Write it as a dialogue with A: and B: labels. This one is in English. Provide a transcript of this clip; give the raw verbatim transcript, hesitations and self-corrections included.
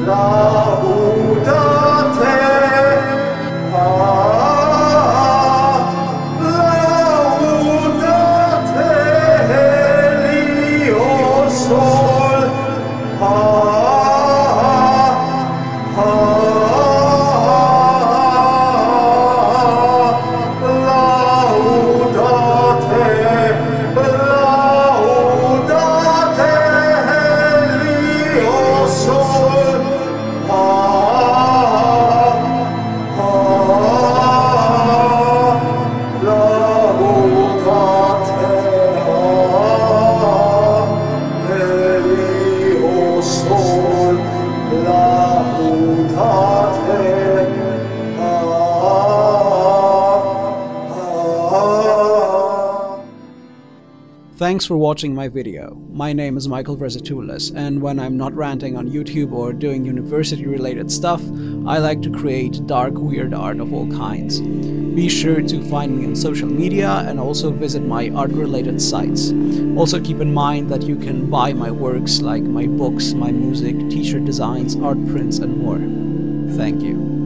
A: Thanks for watching my video. My name is Michael Versatoulis, and when I'm not ranting on YouTube or doing university-related stuff, I like to create dark, weird art of all kinds. Be sure to find me on social media and also visit my art-related sites. Also keep in mind that you can buy my works like my books, my music, t-shirt designs, art prints, and more. Thank you.